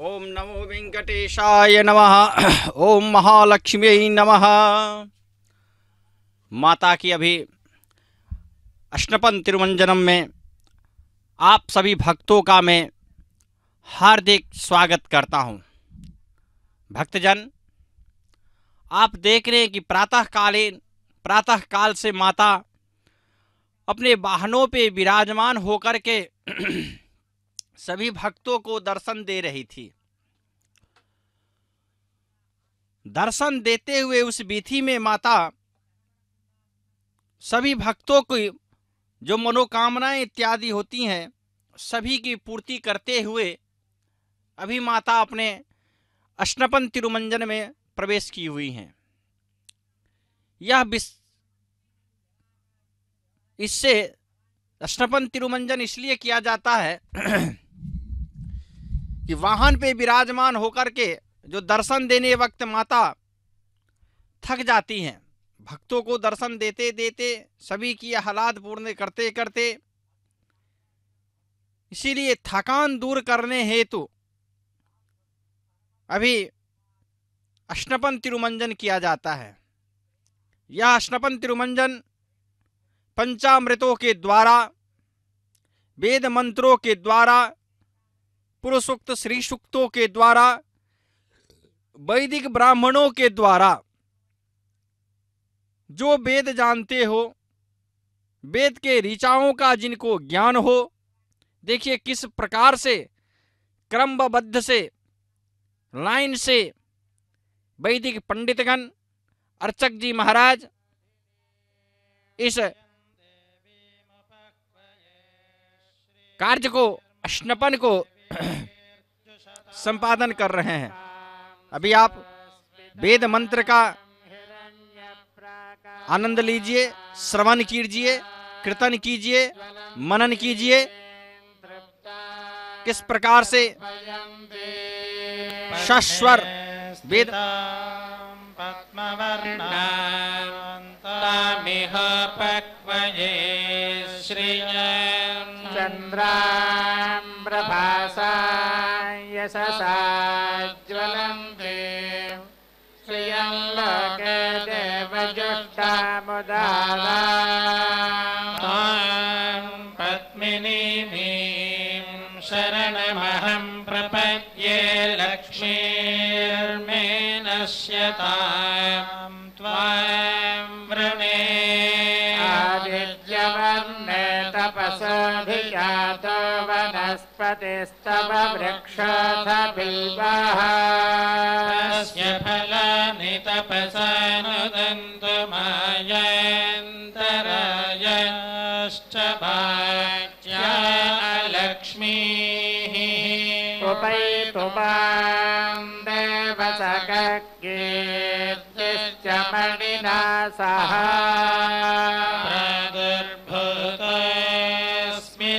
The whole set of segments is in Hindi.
ओम नमो वेंकटेशाय नमः। ओम महालक्ष्मी नमः। माता की अभी अष्टपन तिरुमंजनम में आप सभी भक्तों का मैं हार्दिक स्वागत करता हूं। भक्तजन, आप देख रहे हैं कि प्रातःकाल से माता अपने वाहनों पे विराजमान होकर के सभी भक्तों को दर्शन दे रही थी। दर्शन देते हुए उस वीथी में माता सभी भक्तों को जो मनोकामनाएं इत्यादि होती हैं सभी की पूर्ति करते हुए अभी माता अपने अष्टपन तिरुमंजन में प्रवेश की हुई हैं। इससे अष्टपन तिरुमंजन इसलिए किया जाता है कि वाहन पे विराजमान होकर के जो दर्शन देने वक्त माता थक जाती हैं, भक्तों को दर्शन देते देते सभी की हालात पूर्ण करते करते, इसीलिए थकान दूर करने हेतु अभी अष्टपन तिरुमंजन किया जाता है। यह अष्टपन तिरुमंजन पंचामृतों के द्वारा, वेद मंत्रों के द्वारा, पुरुषोक्त श्री सूक्तों के द्वारा, वैदिक ब्राह्मणों के द्वारा, जो वेद जानते हो, वेद के ऋचाओं का जिनको ज्ञान हो, देखिए किस प्रकार से क्रमबद्ध से लाइन से वैदिक पंडितगण, अर्चक जी महाराज इस कार्य को, अष्टपन को संपादन कर रहे हैं। अभी आप वेद मंत्र का आनंद लीजिए, श्रवण कीजिए, कीर्तन कीजिए, मनन कीजिए, किस प्रकार से शश्वर वेद पद्मवर्णामिह पक्वये श्रियं चन्द्रां प्रभासा यशसा ज्वलन्ते श्रियं लोके देवजुष्टामुदारां पद्मिनीं शरणमहं प्रपद्ये लक्ष्मीर्मे नश्यतां त्वां वृणे आदित्यवर्णे तपसोऽधिजातो वनस्पतिस्तव वृक्षोऽथ बिल्वः तस्य फलानि तपसा नुदन्तु मायन्तरायश्च भाज्या लक्ष्मीः उपैतु मां देवसखकीर्तिश्च मणिना सह प्रादुर्भूतोऽस्मि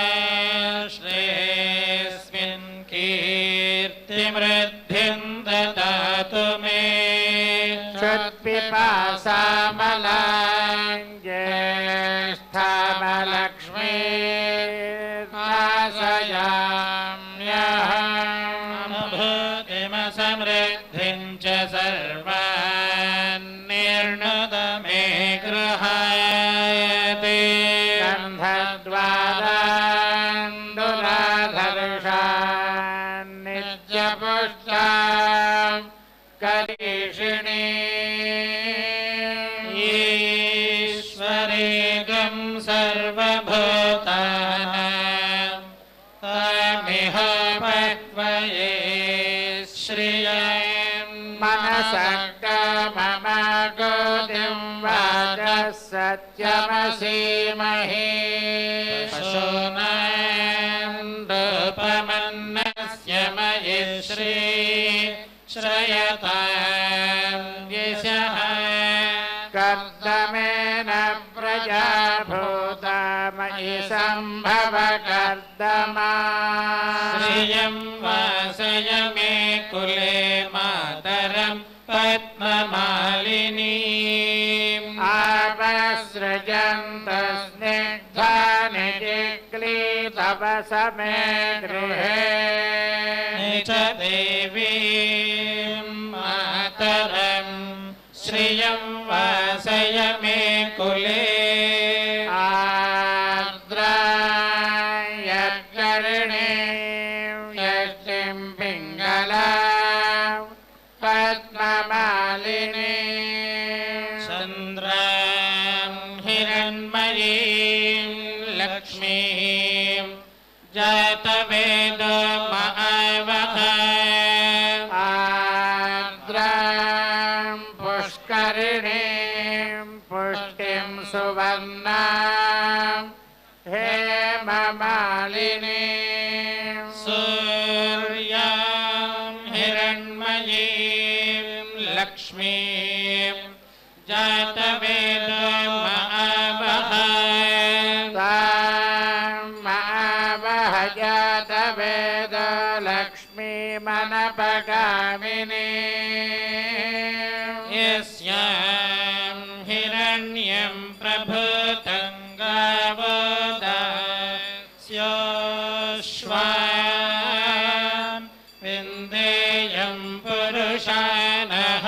राष्ट्रेऽस्मिन् कीर्तिमृद्धिं ददातु मे क्षुत्पिपासामलाञ्जेष्ठामलक्ष्मीर्नाशयाम्यहम् भूतिमसमृद्धिं च सर्वान् निर्णुद मे गृहायते गन्धद्वारान्दुराधर्षान् नित्यपुष्टां करीषिणी ईश्वरेगं सर्वभूतानां तामिह पक्वये श्रियं मनसङ्गमम गोदिं वाचः सत्यमसीमहि पशूनान्दोपमन्नस्य मयि श्रयतां यशः कर्दमेन प्रजा भूता मयि सम्भव कर्दमा श्रियं वासय मे कुले मातरं पद्ममालिनीम् आपसृजन्तु स्निग्धानि जिग्लीतव समे गृहे च देवीं मातरं श्रियं वासय मे कुले आर्द्रायकर्णीं यज्ञं पिङ्गलां पद्ममालिनीं चन्द्रां हिरण्मयीं लक्ष्मीं जातवेदमावह आर्द्रां पुष्करिणीं पुष्टिं सुवर्णां हेममालिनीं सूर्यां हिरण्मयीं लक्ष्मीं जातवेदमावह जातवेद लक्ष्मीमनपगामिनी यस्यां हिरण्यं प्रभृतं गावदास्योश्वान् विन्देयं पुरुषानः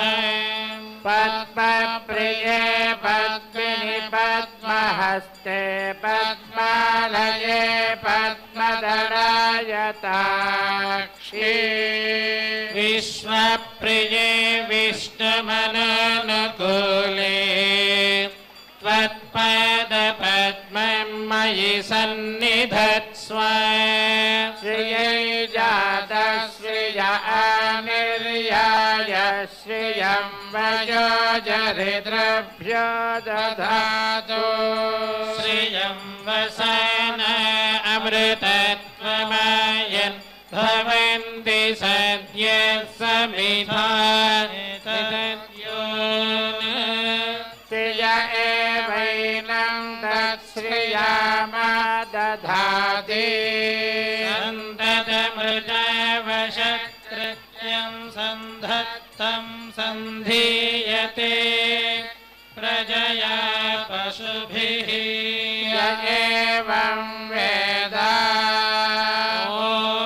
पद्मप्रिये पद्मिनि पद्महस्ते पद्मालये पद्मधरायताक्षी विश्वप्रिये विष्णुमननुकूले त्वत्पादपद्मं मयि सन्निधत्स्व श्रियै जातश्रिय अनिर्याय श्रियं वयो जरिद्रभ्यो दधातु श्रियं वसन अमृतत्वमयन् भवन्ति सद्य समिधा श्रिय एवैनं तत्श्रियामा दधाति सन्दतमृतवशकृत्यं सन्धत्तं सन्धीयते प्रजया पशुभिः य एवं वेद ॐ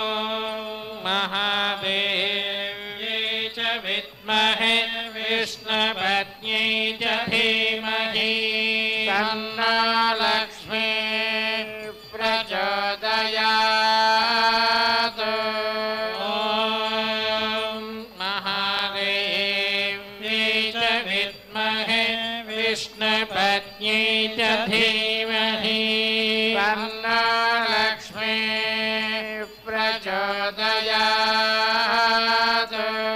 महादेव्यै च विद्महे विष्णुपत्न्यै च धीमहि तन्नो लक्ष्मी प्रचोदयात् ॐ महादेव्यै च विद्महे विष्णुपत्न्यै च धीमहि तन्नो लक्ष्मी प्रचोदयात्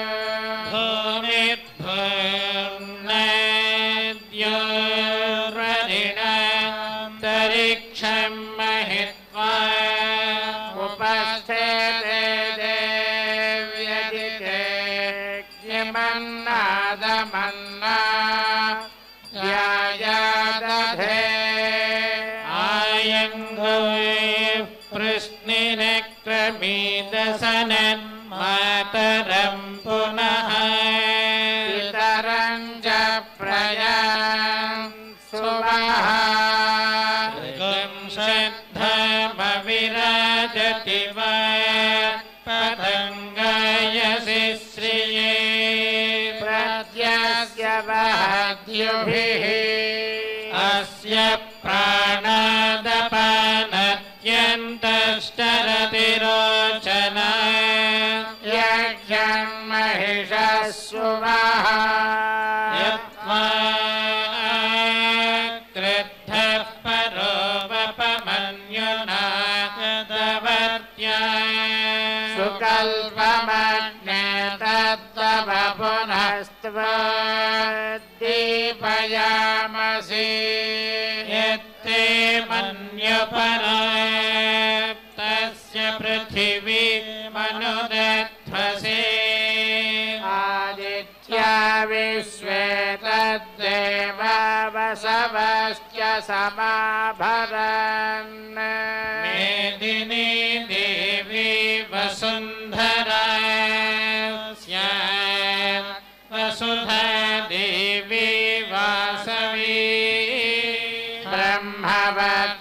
भूमिर्भुवन्नद्योर्वरिणान्तरिक्षं महित्वा उपस्थिते देव्यदिते ज्ञमन्नादमन्ना ध्यायादधे आयङ्गुः कृष्णिनक्रमीदसनन्मातरं पुनः पितरं च प्रयान् सुमः श्रद्धमविराजति वा पतङ्गायसि श्रिये प्रत्यस्य वहद्युभिः अस्य प्राणादपानत्यन्तश्चरति रोचना यज्ञं महिषः सुमः यत्त्वा क्रुद्धः परो वपमन्युना तदवर्त्या सुकल्पमग्ने तत्तव पुनस्त्वद्दीपयामसि यत्ते मन्युपराप्तस्य पृथिवी मनुदध्वसे आदित्या विश्वे तद्देवा वसवश्च समाभरन् मेदिनी देवी वसुन्धरा स्यात् वसुधा देवी वासवी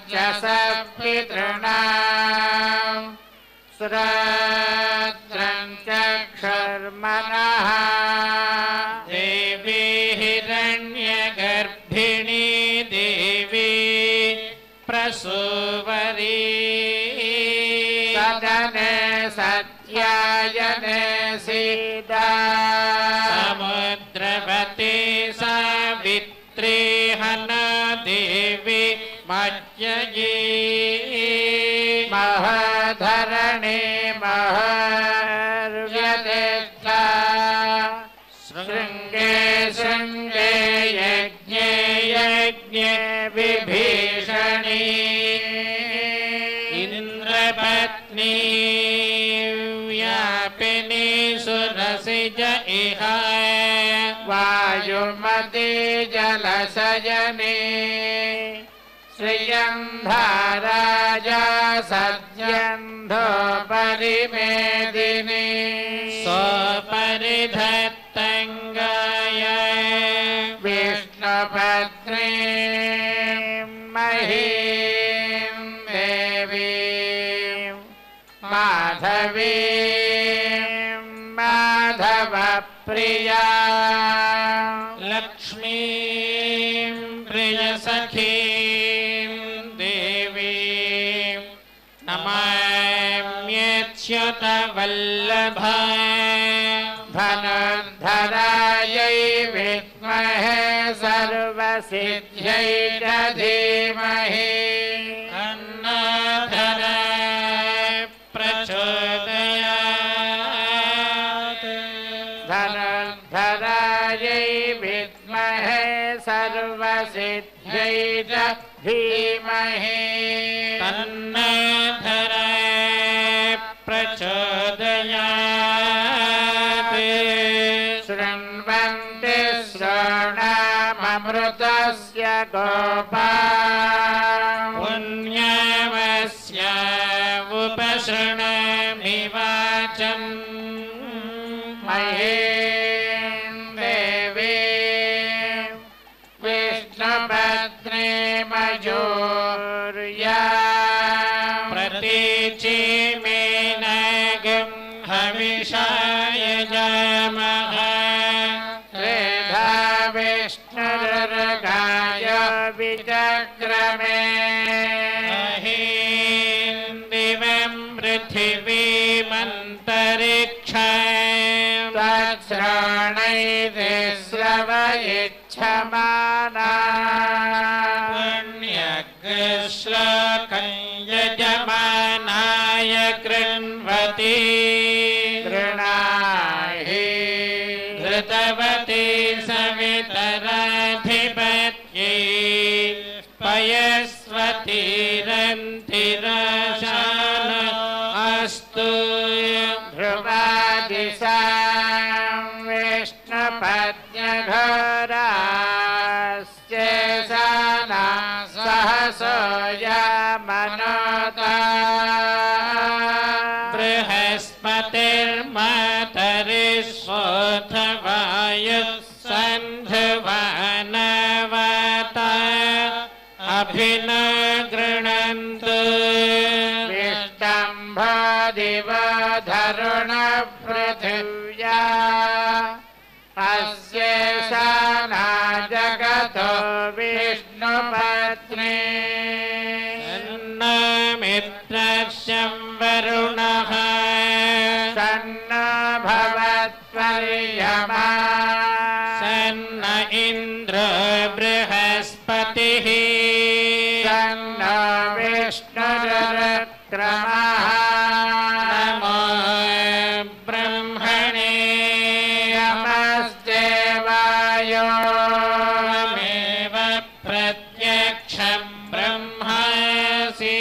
ब्रह्मवर्चस पितॄणां श्रद्धं कर्मणः देवी हिरण्यगर्भिणी देवी प्रसूवरी सदने सत्यायने सीता समुद्रवती सावित्री हना देवी मज्जयी महधरणी महर्व्यदेता शृङ्गे शृङ्गे यज्ञे यज्ञे विभीषणी इंद्रपत्नी व्यापिनी सुरसिज इह वायुमती जलसजनी श्रियन्धाराजा सद्यन्धो परिमेदिनी स्वपरिधत्तङ्गाय विष्णुपत्नी महीं देवी माधवी माधवप्रिया लक्ष्मी प्रियसखीं देवी नमाम्यच्युतवल्लभा धनुर्धरायै विद्महे सर्वसिद्ध्यै च धीमहि अन्नधराय प्रचोदयात् धनुर्धरायै विद्महे सर्वसिद्ध्यै च धीमहि तन्नधराय प्रचोदयात् शृण्वन्ति श्रवणममृतस्य गोपा पुण्यमस्य उपशृणमिवाचम् महीं देवी विष्णुपत्नी मयूर्या प्रतीचिमेनगं हविषाय जामः त्रेधा विष्णुर्गाय विचक्रमे महीं दिवं पृथिवीमन्तरिक्षं तच्छ्रवणैः श्रवयिच्छमाना पुण्यश्लोकं यजमानाय कृण्वति गृणाहि घृतवती सवितराधिपत्यै पयस्वतीरन्तिरशान अस्तु ध्रुवादिशां विष्णुपत्न्यघोराश्चेशाना सहसो यामनोता बृहस्पतिर्मातरिष्वोऽथ वायुः सन्ध्रुवानवता अभिन गृह्णन्तु विष्टम्भो दिवो धरुण पृथिव्या अस्येशाना जगतो विष्णुपत्नी मित्रस्यं वरुणः सन्नो भवत्वर्यमा सन्न इन्द्रो बृहस्पतिः सन्नो विष्णुरुक्रमः नमो ब्रह्मणे नमस्तेवायो मेव प्रत्यक्षं ब्रह्मासि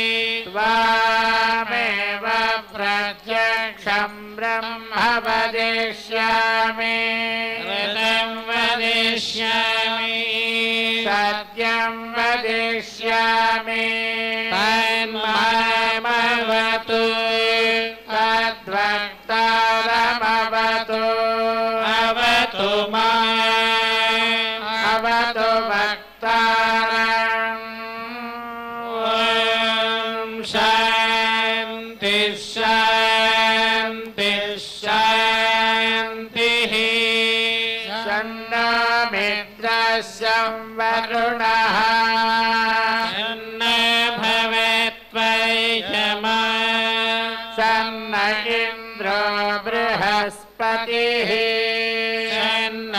त्वामेव प्रत्यक्षं ब्रह्म वदिष्यामि ऋतं वदिष्यामि सत्यं वदिष्यामि तन्मामवतु तद्वक्तारमवतु अवतु माम् अवतु वक्तारम् शान्ति शान्ति शान्ति वरुणः सन्न भवेत्वैषमा सन्न इन्द्रो बृहस्पतिः सन्न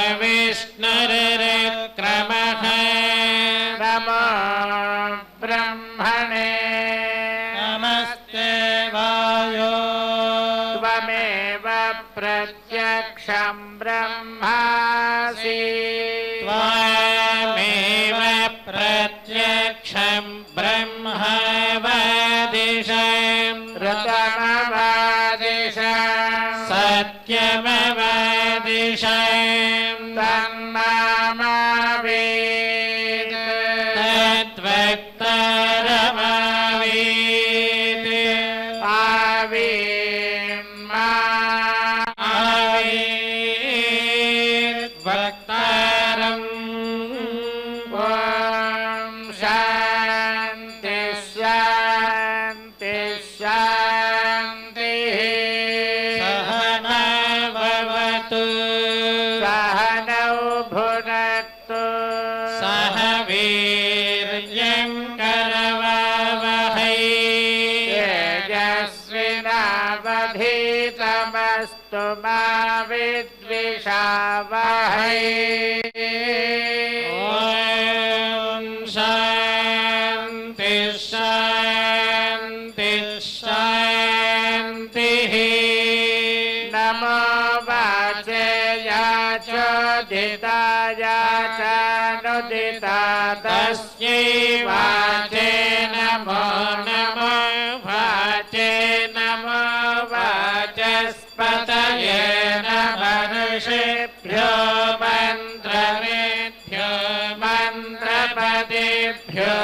विष्णुरुक्रमः नमो ब्रह्मणे नमस्ते वायो त्वमेव प्रत्यक्षं ब्रह्मासि त्वमेव प्रत्यक्षं ब्रह्म वदिषं ऋतमवदिषं सत्यमवदिषं तन्नामवेद तद्वक्तारमवेद वक्तारम् ॐ शान्ति शान्ति शान्तिः सहना भवतु सहनौ भुनक्तु सह वीर्यं करवावहै तेजस्विनावधीतमस्तु मा विद्विषावहै ॐ शान्ति शान्ति शान्तिः नमो वाचेया चोदिताया चानुदिता तस्यै वाचे नमो नमो वाचे नमो वाचस्पतये मनुष्येभ्यो मन्त्रमेभ्यो मन्त्रपदेभ्यो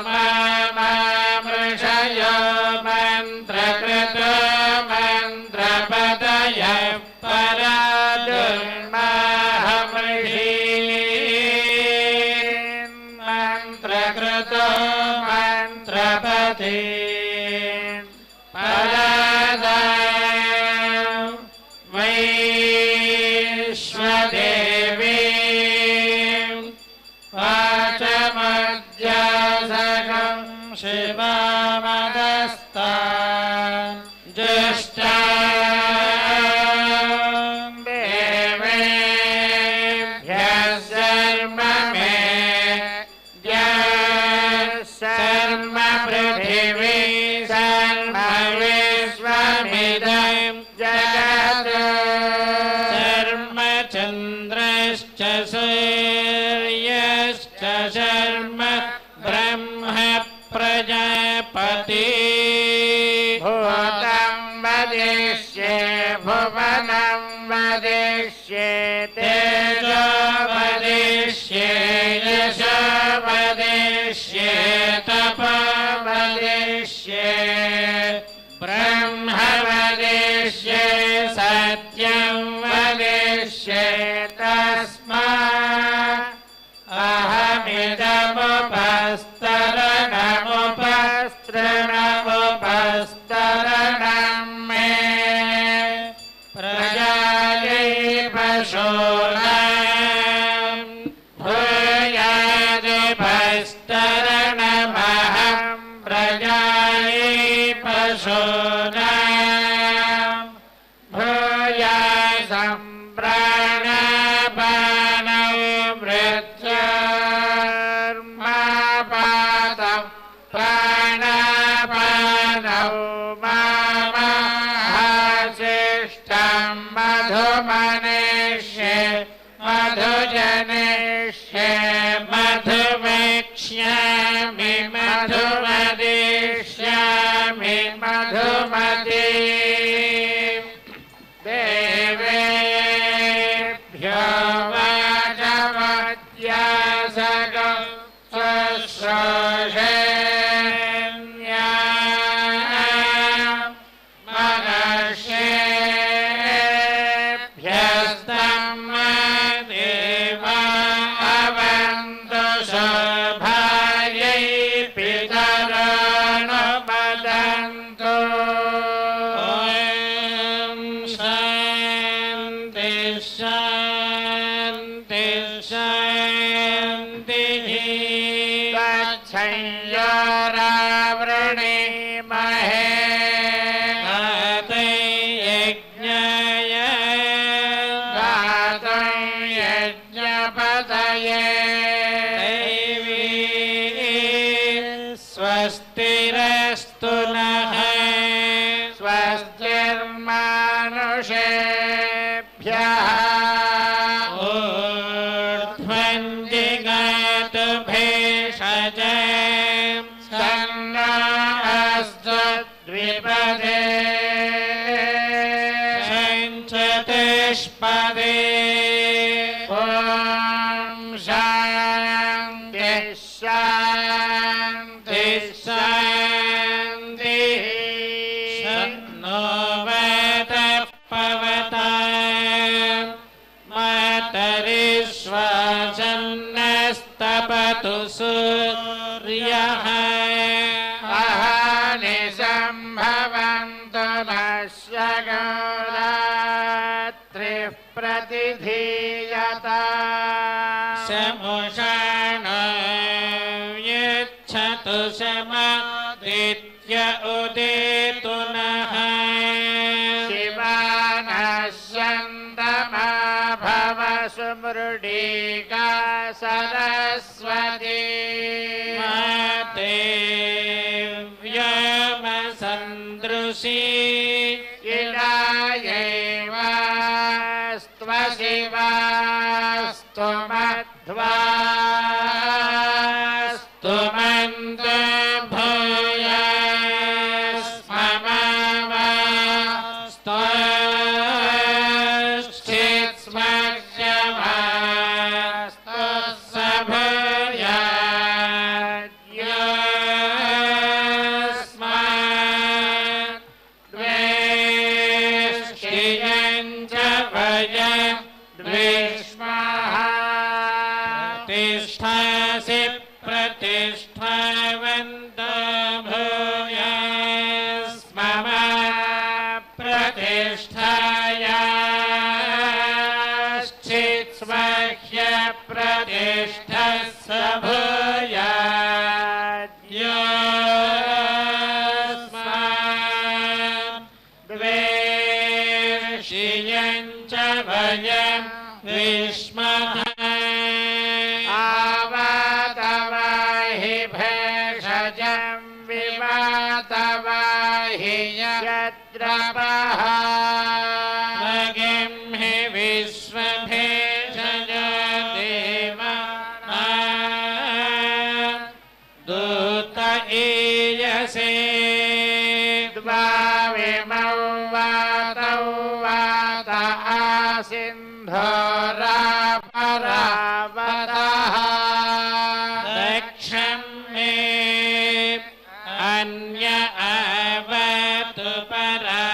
मामृषयो मन्त्रकृतो मन्त्रपदयः परादुर्माहमृषीन् मन्त्रकृतो मन्त्रपदे वैश्वदेवी वाचमज्जासकं शिवामदस्ता जुष्टां देवेभ्यः शर्म मे शर्म पृथिवी शर्म विश्वमिदं जगत् चन्द्रश्च सूर्यश्च शर्म ब्रह्म प्रजापति भूतं वदिष्ये भुवनं वदिष्ये तेजो वदिष्ये यशो वदिष्ये तपो वदिष्ये ब्रह्म वदिष्ये सत्यं वदिष्ये तस्मात् अहमिदमुपस्तरणमुपस्तरणमुपस्तरणं मे प्रजायै पशूनां भूयादिपस्तरणमहं प्रजायै पशूनां भूयासं प्राणापानौ मृत्युर्मापातं प्राणापानौ मामहाशिष्टं मधुमनिष्ये मधुजनिष्ये मधुमेक्ष्यामि मधुमदिष्यामि मधुमती देवेभ्यो वाचमध्यासकं शुश्रूषेण्या मनुष्येभ्यस्तं देवा अवन्तु शोभायै पितरो नुमदन्तु ॐ स्वस्तिरस्तु नः स्वस्तिर्मानुषेभ्यः ऊर्ध्वं जिगातु भेषजे सन्नो अस्तु द्विपदे चतुष्पदे ॐ शान्ति शान्ति शान्तिः शन्नो वतः पवताम् मातरिश्वासन्नस्तपतु सूर्यः अहानि सम्भवन्तु नश्य गौरात्रिः प्रतिधीयता समुषाणो यच्छतु समादित्य उदेतु नः शिवानश्यन्दमा भव सुमृडीका सरस्वती देव्यमसन्दृशी इडायैवास्त्वशिवास्तु मध्वा स्तुमन्त भूयस्ममा स्तुश्चित्स्मर्यमास्तु सभूयास्मात् द्वेष्टियं च भयं द्विष्मः तिष्ठासि प्रतिष्ठावन्तो भूयस्ममा प्रतिष्ठायाश्चित्स्मह्य प्रतिष्ठस्व भूयास्मात् द्वेष्टियं च भयं द्विष्मः आवतवाहि भेषजं विवातवाहि यद्रपः भगिं हि विश्वभेषज देव दूत ईयसे द्वाविमौ वातौ वात आसिन्धोरापरावतः दक्षं मे अन्य आवतु परा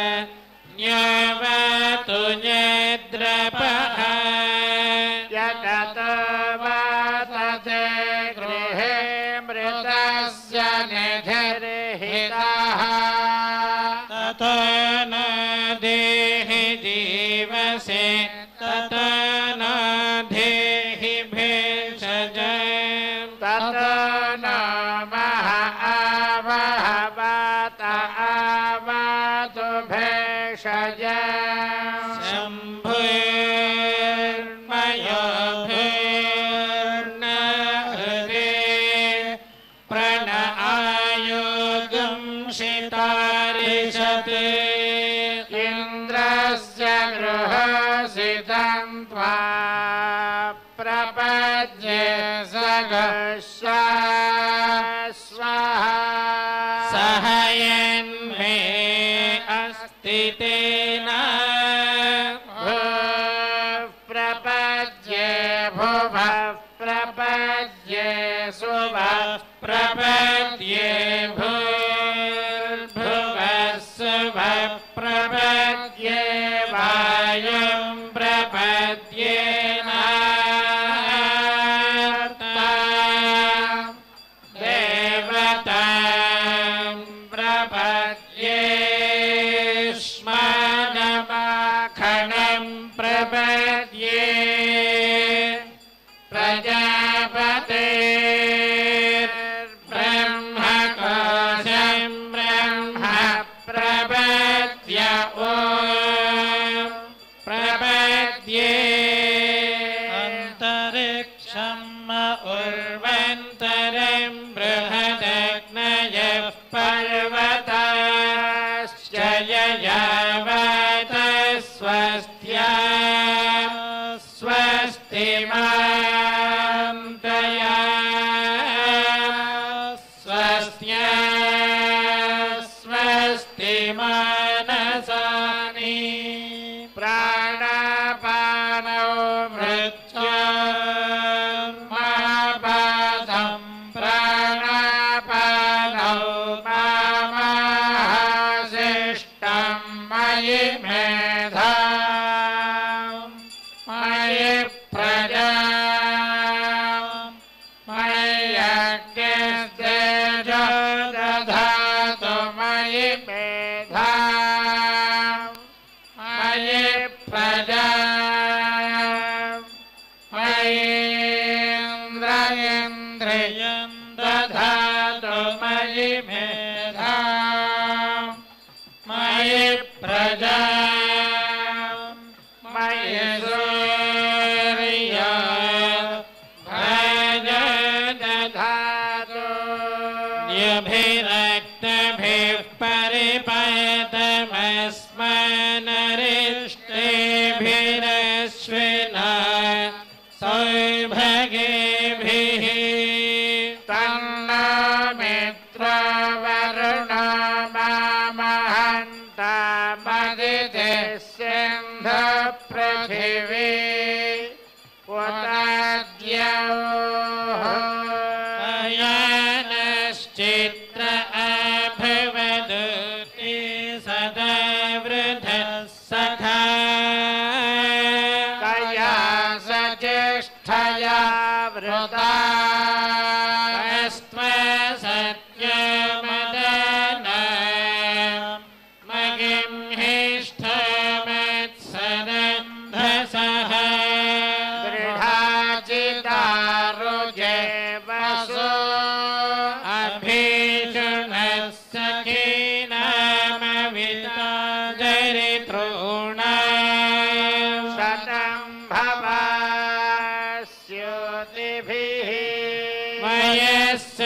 न्यवतु नेद्रपः यततो वातते गृहे मृतस्य निधिर्हितः ततो न देहि जीवसे ततो न देहि भेषजं ततो न मह आवहवत आवतु भेषजं शम्भुर्मयो भूर्न हृदे प्रण आयोगं शितारिषत् इन्द्रस्य गृहसितं त्वा प्रपद्ये सघर्षा स्वाहा सहयन्मे अस्ति तेन प्रपद्ये भुवः प्रपद्ये सुवः प्रपद्ये भूर्भुवः सुवः प्रपद्ये वायुं प्रपद्ये देवतां प्रपद्ये श्मनमाखणं प्रपद्ये प्रजापतेर्ब्रह्मकोशं ब्रह्म प्रपद्य ॐ यः पर्वताश्च ययावत स्वस्त्या स्वस्तिमान्तया स्वस्त्या स्वस्तिमानसानि प्राणापानौ मृत्युर्मापादं प्राणापानौ मामाशिष्टं मयि मेधा मयि प्रजा मय्यग्निस्तेजो दधातु मयि मेधा मयि प्रजा मयीन्द्रियं दधातु मयि मेधा मयि प्रजा मयि सूर्यो भज दधातु न्यभिरक्तभिः परिपतमस्मनरिष्टेभिरश्विना सौभगेभिः तन्नो मित्रवरुणो मामहन्तामदिते सिन्धुपृथिवी उताद्यौः अयानश्चित्र अभवदुति सदा वृधः सखा कया सज्येष्ठया वृता सत्यमदना मगिं हिष्ठमत्सदन्धसः दृढाचितारुजे वसो अभीषणः सखीनामविता जरितॄणा शतं भवास्योतिभिः वयस्य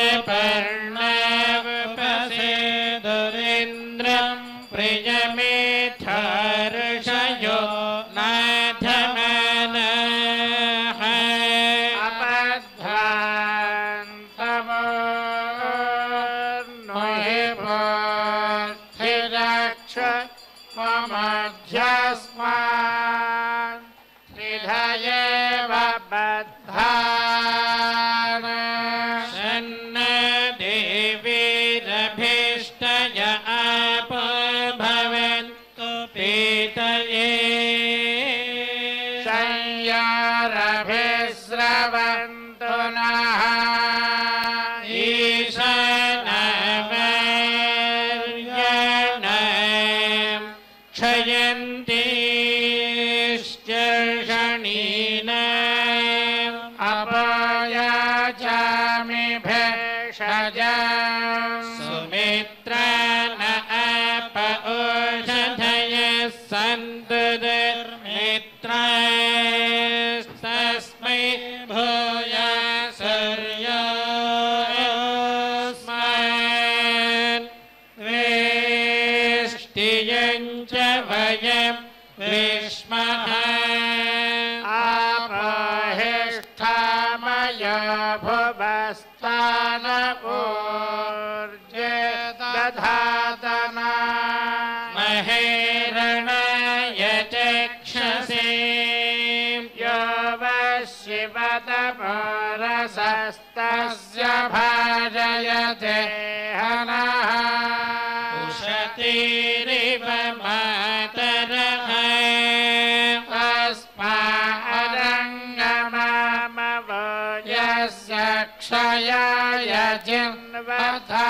पर्णवपसेदुरिन्द्रं प्रियमेथर्षयो नाथमनः अपध्वान्तमोर्नुहि पार्थिरक्ष ममध्यस्मान् त्रिधयेव बद्धान् देवीरभीष्टय आपो भवन्तु पीतये संयारभिस्रवन्तु नः ईशानवर्यणं क्षयन्तीश्चर्षणीनाम् अपायाचामि भेषजम् सुमित्रान आप ओषधयः सन्तु दुर्मित्रास्तस्मै भूयासुर्योऽस्मान् वेष्टियं च वयं विष्मः आपोहिष्ठामयो भुवस्तान ऊर्जे दधातना महेरणाय चक्षसे यो वशिवतमोरसस्तस्य भाजयते हनः उषतीरिव मातरः तस्मादङ्गमामवो यस्य क्षयाय जिन्वथा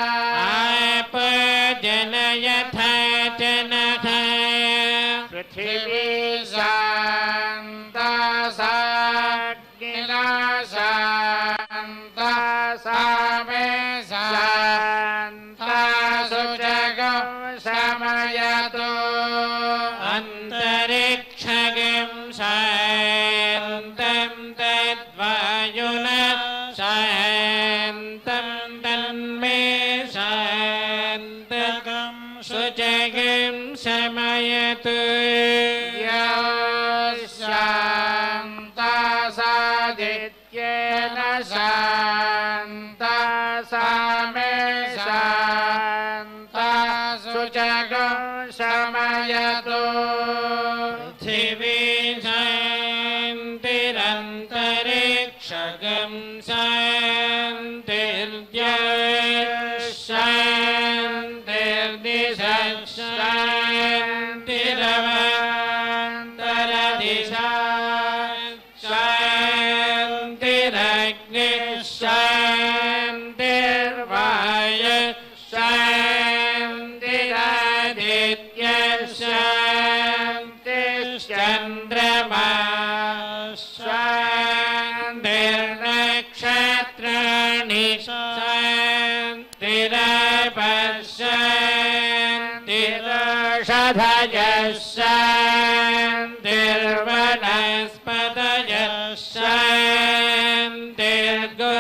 आपजनयथा जनः पृथिवी शान्ता साग्निना शान्ता सामे शान्ता सुजगं शमयतु अन्तरिक्षगं शान्तं तद्वायुना शान्तं तन्मे शायतु शान्ता सादित्येन शान्ता सामे शान्ता शुचगो शमयतु पृथिवी शान्तिरन्तरिक्षगं शान्तिर्दिशः शान्तिरवान्तरदिशा शान्तिरग्निः शान्तिर्वायुः शान्तिरादित्यः शान्तिश्चन्द्रमा शान्तिर्नक्षत्राणि शान्तिरपः शान्तिरोषधयः शान्तिर्वनस्पतयः शान्तिर्गो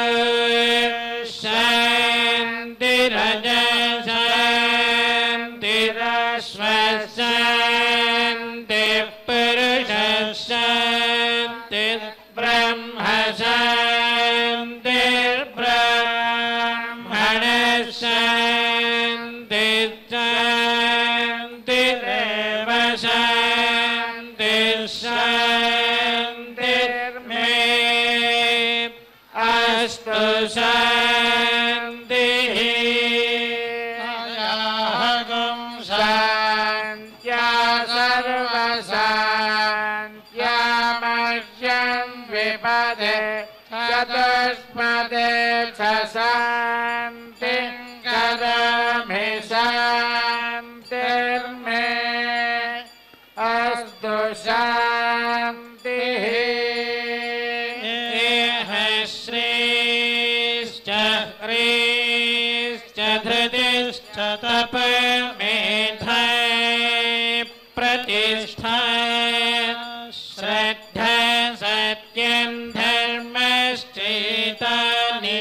शान्तिरजः शान्तिरश्वः शान्तिः पुरुषः शान्तिर्ब्रह्म शान्तिर्ब्रह्मणः शान्तिर्देव शान्तिः शान्तिर्मे अस्तु शान्तिः अयाहगं शान्त्या सर्वशान्त्या मह्यं विपदे चतुष्पदे च शान्तिं करोमि शान्तिर्मे अस्तु शान्तिः श्रीश्च ह्रीश्च धृतिश्च तपमेधा प्रतिष्ठा श्रद्धा सत्यं धर्मश्चेतानि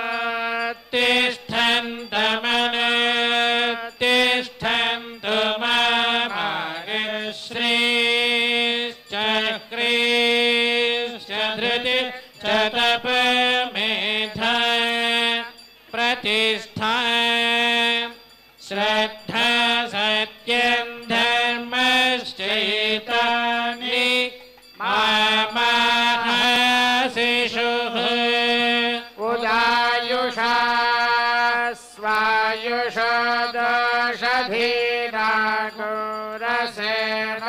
तिष्ठन्तमनुतिष्ठन्तु मामागे श्रीश्च ह्रीश्च धृतिश्च तपमेधा प्रतिष्ठा श्रद्धा सत्यं धर्मश्चेतानि मामाशिषुः उदायुषा स्वायुषो दोषधीनागुरसेन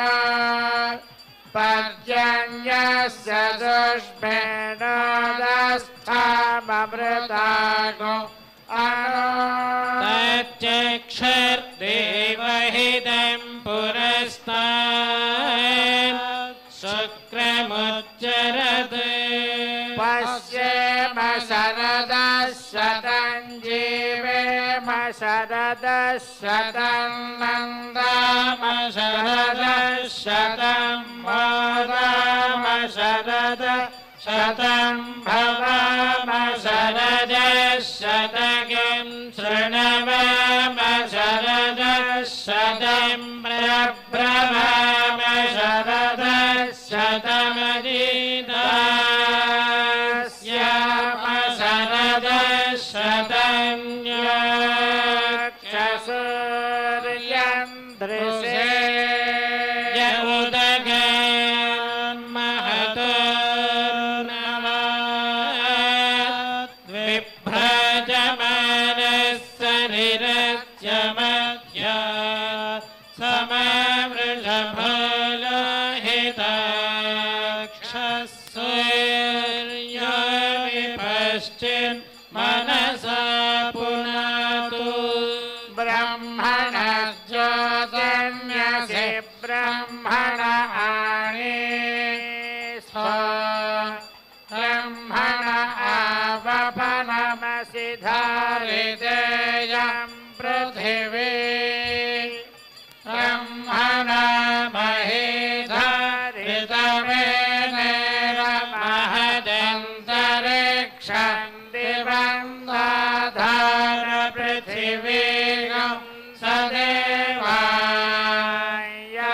पर्जन्यस्य दुष्मेणोदस्थाममृतागो तच्चक्षुर्देवहितं पुरस्तात् शुक्रमुच्चरत् पश्येम शरदः शतं जीवेम शरदः शतं नन्दाम शरदः शतं मोदाम शरदः शतं भवाम शरदः शतकं शृणवाम शरदः शतं प्रब्रवाम शरदः शतमजिदास्याम शरदः शतं यक्षसूर्यं दृशे मनसा पुनातु ब्रह्मण ज्योतिर्न्यसि ब्रह्मण आणे ब्रह्मण आवपनमसि धारितेयं पृथिवी ब्रह्मण महे धारितमेनेन महदन्तरिक्षं दिवन्धाधार पृथिवीगं सदेवाय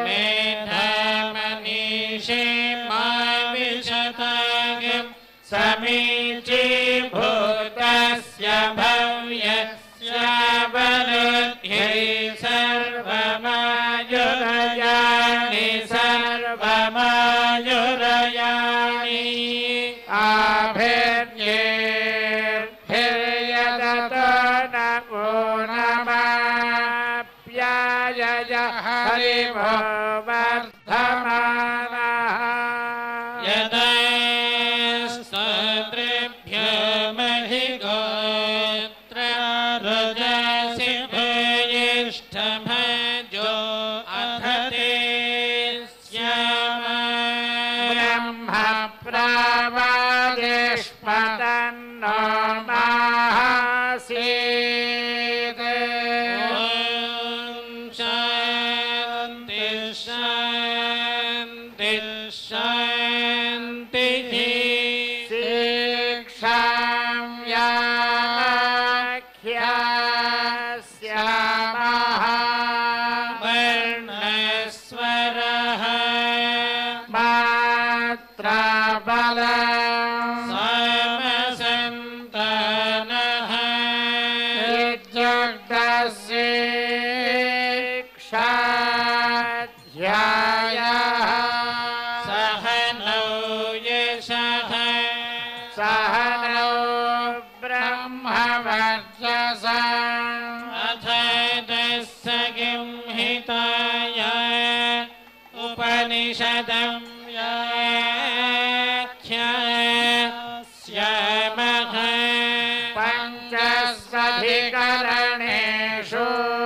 मेधामनीषे मा विशतागं समीची भूतस्य भव्यस्य वरुध्यै सर्वमायुरयाणि सर्वमायुरयाणि आभिर्येर्भिर्यदतो नमो नमः हरिभो वर्धमानः यदा स्तोत्रेभ्यो महिगोत्र रजसि उपनिषदं व्याख्यास्यामः पञ्चस्वधिकरणेषु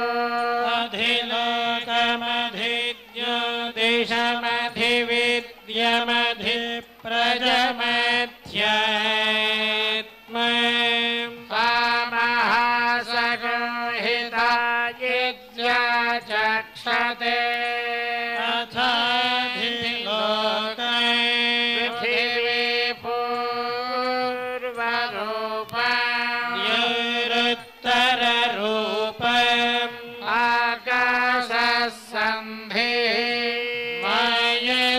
अधिलोकमधिज्योतिषमधिविद्यमधिप्रजमध्यत्ममहासगोहिता यज्ञा चक्षते पृथिवी पूर्वरूपम् योरुत्तररूपम् आकाशसन्धिः वायुः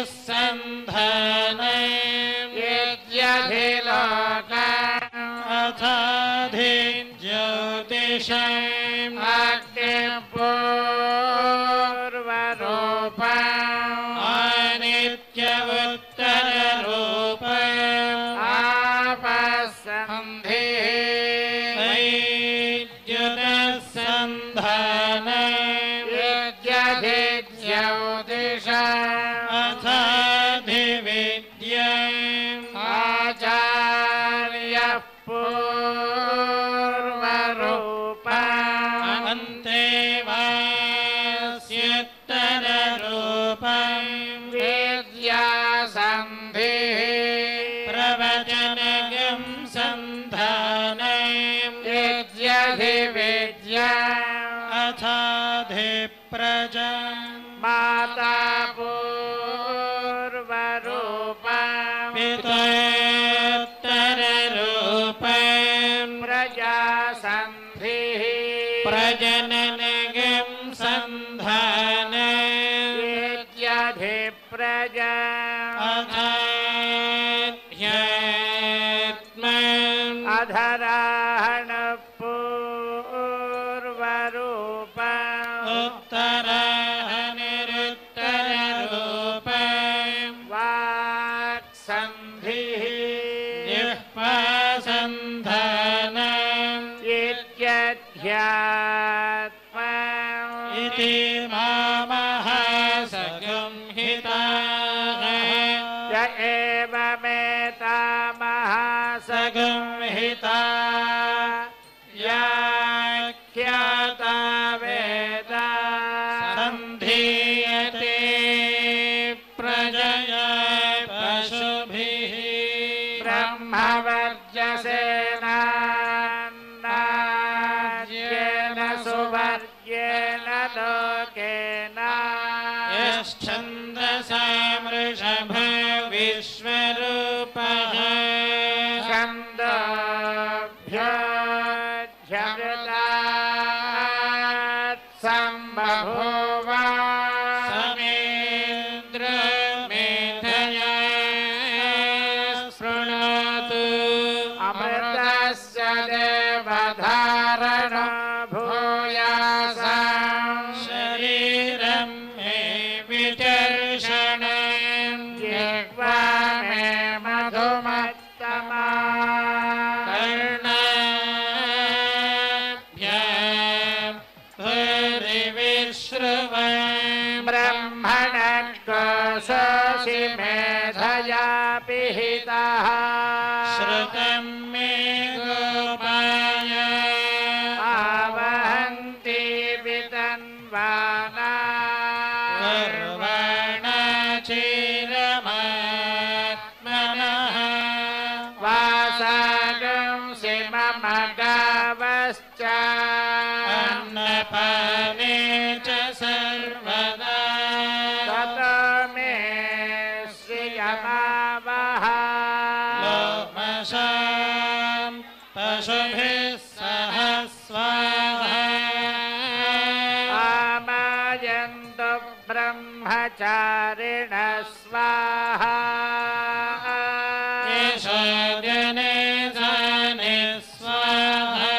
सन्धानम् यद्यधिलोकम् अथाधिज्योतिषम् अग्निपूर्वरूपम् अनित्यवुत्तररूपम् आपसन्धिः वैद्युतसन्धानम् यद्यधिज्योतिषम् अथाधिविद्यम् आचार्यः पूर्वरूपम् अन्तेवास्युत्तररूपम् विद्यासन्धिः प्रवचनगं सन्धानम् यद्यधिविद्यम् अथाधिप्रजम् माता पूर्वरूपम् पितोत्तररूपम् प्रजासन्धिः प्रजननगं सन्धानम् यद्यधिप्रजम् अथाध्यात्मम् अधराहणपूर्वरूपम् उत्तराहनिरुत्तररूपम् वाक्सन्धिः जिह्वासन्धानम् इत्यध्यात्मम् इति मामहासंहिताः य एवमेतामहासंहिता व्याख्याता वेदा सन्धीयते प्रजया पशुभिः ब्रह्मवर्चसेनान्नाद्येन सुवर्ग्येन लोकेन यश्छन्दसामृषभ विश्वरूपः छन्दोभ्योऽध्यमृतात् सम्बभूव समे ब्रह्मणः कोशोऽसि मेधया पिहितः श्रुतं मे गोपाय आवहन्ति वितन्वाना कर्वणचिरमात्मनः वासागंसि मम गावश्च अन्नपाने च सर्वदा ततो मे श्रियमावह लोमशां पशुभिः सह स्वाहा आमायन्तु ब्रह्मचारिणः स्वाहा येषो जने जाने स्वाहा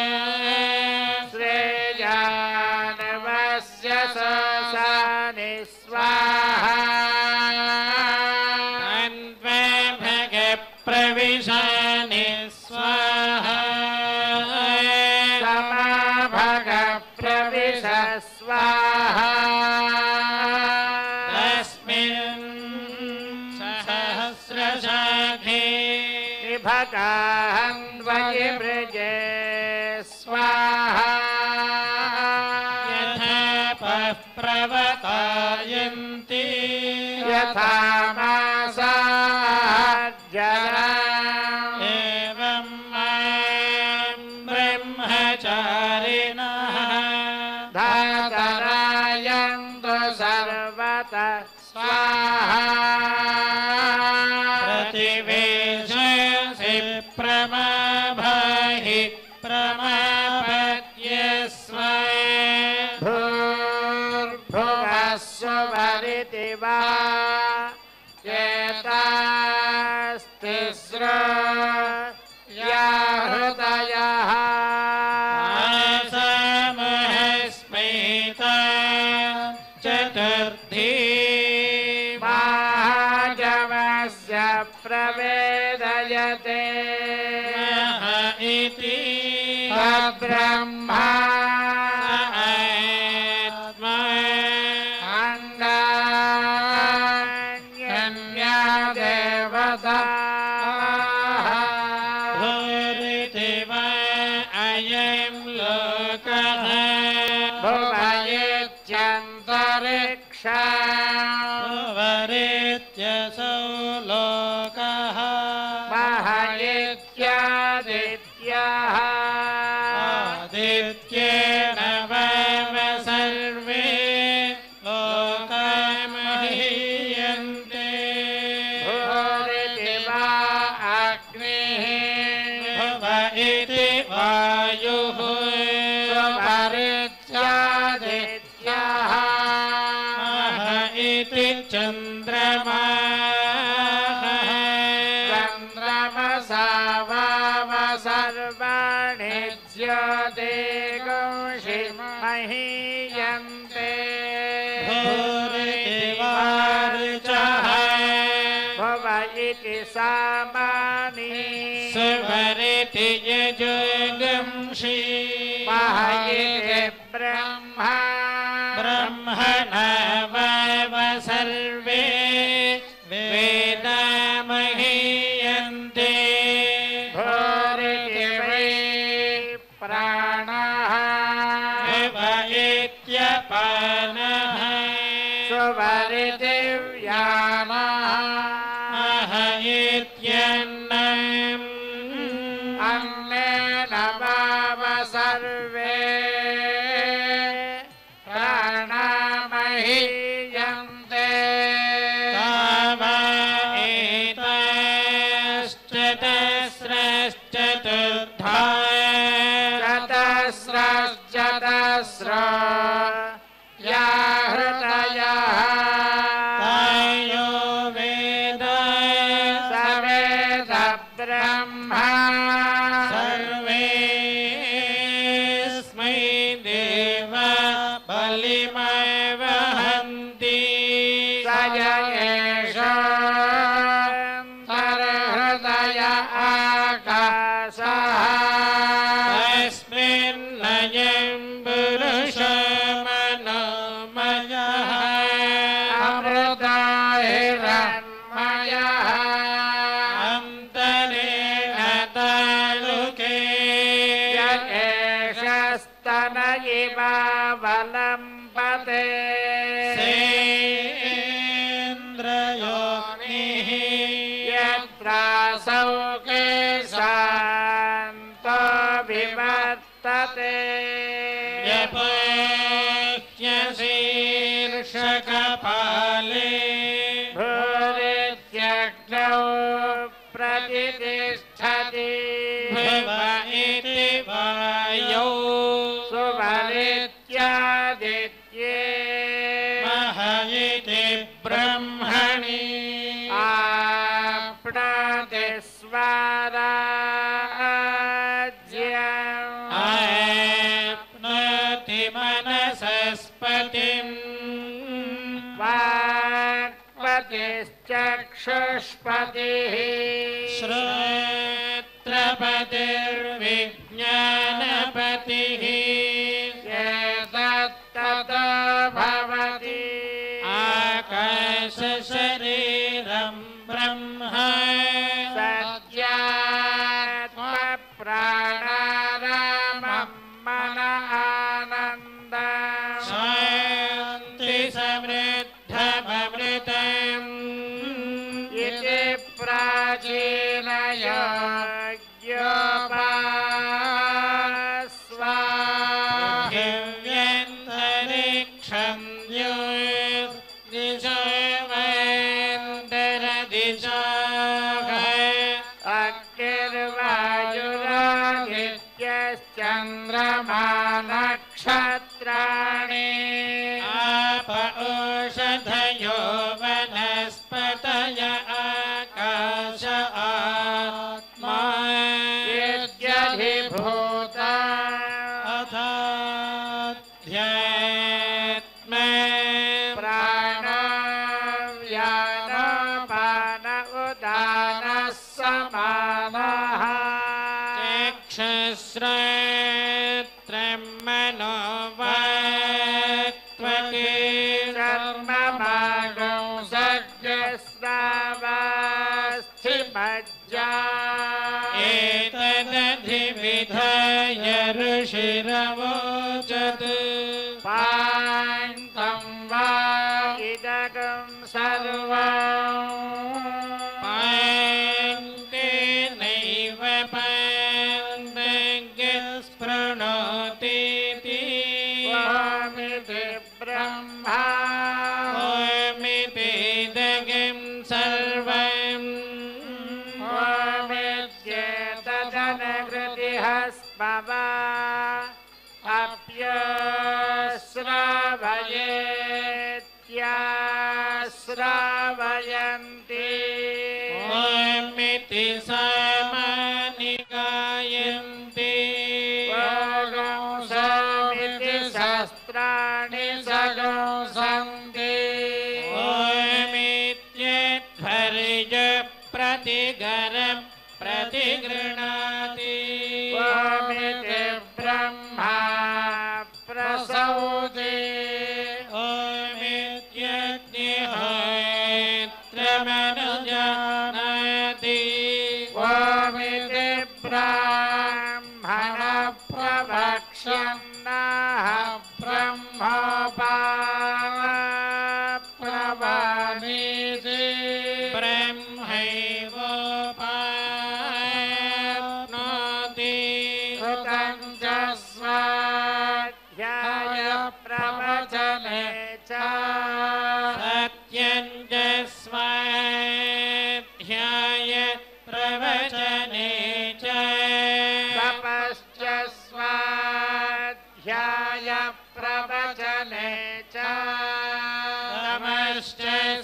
श्रेयानवस्य सोऽसानि स्वाहा अन्वे भगप्रविशानि स्वाहा समाभगप्रविश स्वाहा तस्मिन् सहस्रशाखे विभगाहन्वयि मृजे स्वाहा यथा प्रवतायन्ति यथा मासाज्जरा एवं मां ब्रह्मचारिणः धातरायन्तु सर्वतः स्वाहा प्रतिवेशसि प्रमाभाहि प्रमापद्यस्व भूर्भुवः सुवरिति वा एतास्तिस्रो या हृदयः आसामहस्मैता चतुर्थी महाजमस्य प्रवेदयते मह इति तद्ब्रह्मा आत्मा अन्यान्या देवताः भूरिति वा अयं लोकः भुवयेत्यन्तरिक्षा भुवरित्यसौ लोकः महयेत्यादित्याः आदित्येन वैव सर्वे लोकमहीयन्ते भूरिति वा अग्निः भुव इति वायुः सुभरित्यादित्याः मह इति चन्द्रमाः चन्द्रमसा वाव सर्वाणि ज्योतिर्गुंषि महीयन्ते भूरिति वारुचः भुव इति सामानि सुभरिति यजुगंषि मह इति ब्रह्मा ब्रह्मण वैव सर्वे वेदामहीयन्ते भूरिति वै प्राणः भुव इत्यपानः सुवरिदिव्यानः अह इत्यन्नम् अन्नेन वाव सर्वे प्राणामहीयन्ते ताव एतश्चतस्रश्चतुर्धा चतस्रश्चतस्रो या हृदयः तायो वेद स वेद ब्रह्मा सर्वेऽस्मै देव बलिमवहन्ति स य एषोऽन्तर्हृदय आकाशः तस्मिन्नयं पुरुषो मनोमयः शीर्षकपाले भूरित्यग्नौ प्रतिष्ठति भुव इति वायौ सुवरित्यादित्ये मह इति ब्रह्मणि आप्नोति स्वराज्यम् आप्नोति मनसस्पतिम् वाक्पतिश्चक्षुष्पतिः श्रोत्रपतिर्विज्ञानपतिः एतत्ततो भवति आकाशशरीरं ब्रह्म सत्यात्मप्राणारामं मन आनन्दम् शान्तिसमृद्धममृतम् इति प्राचीनयोग्योपास्वा दिव्यन्तरिक्षं दिशोऽवन्तरदिशाः अग्निर्वायुरादित्यश्चन्द्रमा नक्षत्राणि आप ओषधयो वनस्पतय आकाश आत्मा यद्यधिभूता अथाध्यात्म प्राणो व्यानोपान उदानः समानः चक्षुश्रोत्रं मनोवाक्त्वके कर्ममागौ सर्गस्रावास्थिमज्जा एतदधिविधाय ऋषिरवोचत् पान्तं वा इदगं सर्वम् पान्तेनैव पान्तज्ञस्पृणोतीति त्वमिति ब्रह्मा ओमितेदगं सर्वम् त्वमित्येतदनकृतिः स्मवा अप्यश्रावयेत्याश्रावयन्ति ओमिति सामानि गायन्ति ओगंसमिति शस्त्राणि सगंसन्ति ओमित्यध्वर्य प्रतिगरं प्रतिगृह्णाति त्वमिति ब्रह्मा प्रसौति ओमित्यग्निहोत्रमनुजानाति त्वमिति ब्राह्मण प्रवक्ष्यन्नः ब्रह्मोपाप्नवानीति ब्रह्मैवोपाप्नोति कृतं च स्वाध्याय प्रवचने च सत्यं च स्वाध्याय प्रवचने च तपश्च स्वाध्याय प्रवचने च तमश्च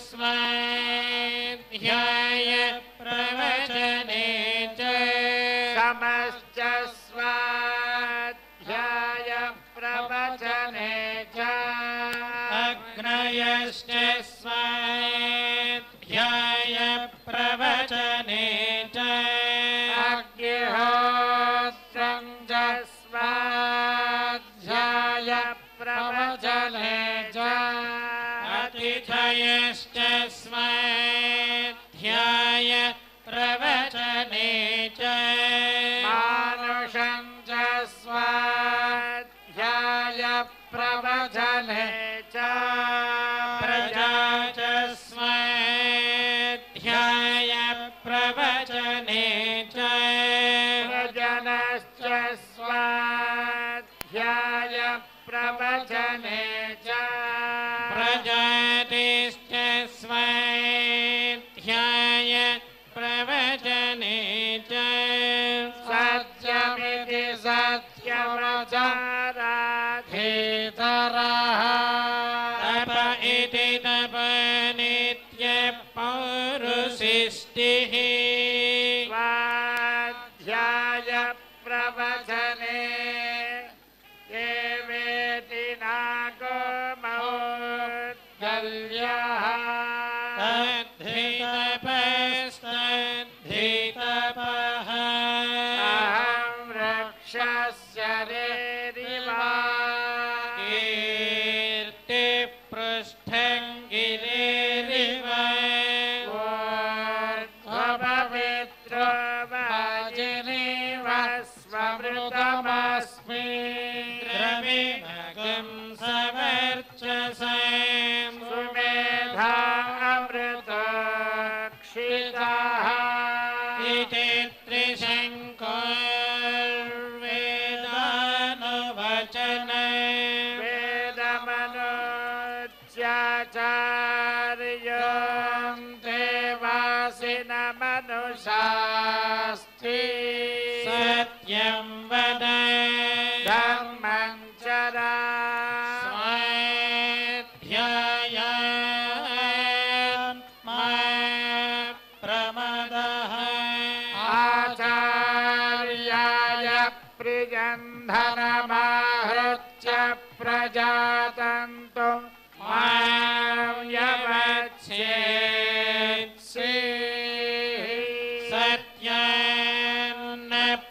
स्वाध्याय प्रवचने च समश्च स्वाध्याय प्रवचने च अग्नयश्च स्वाध्याय प्रवचने च अग्निहोत्रं च स्वाध्याय प्रवचने च अतिथयश्च स्वाध्याय प्रवचने च मानुषं च स्वाध्याय प्रवचने च प्रजा च स्वाध्याय प्रवचने च प्रजनश्च स्वाध्याय प्रवचने च प्रजातिश्च स्वाध्याय प्रवचने च सत्यमिति सत्यवचाराधीतरः तप इति तपनित्यपौरुषिष्टिः स्वाध्याय प्रवचने ये वेति नाको मौद्गल्यः तद्धि तपस्तद्धि तपः अहं वृक्षस्य रेरिवा कीर्तिपृष्ठं गिरेरिव ऊर्ध्वपवित्रो वाजिनीव स्वमृतमस्मि द्रविमगं सवर्चसां सुमेधा अमृतोक्षितः इति त्रिशङ्कोर्वेदानुवचन वेदमनोच्याचार्यों देवासिनमनुषास्ति सत्यं वद धर्मं चरा स्वाध्यायात्मा प्रमदः आचार्याय प्रियन्धनमाहृत्य प्रजातन्तु मां यवच्छेत्सि सत्यान्न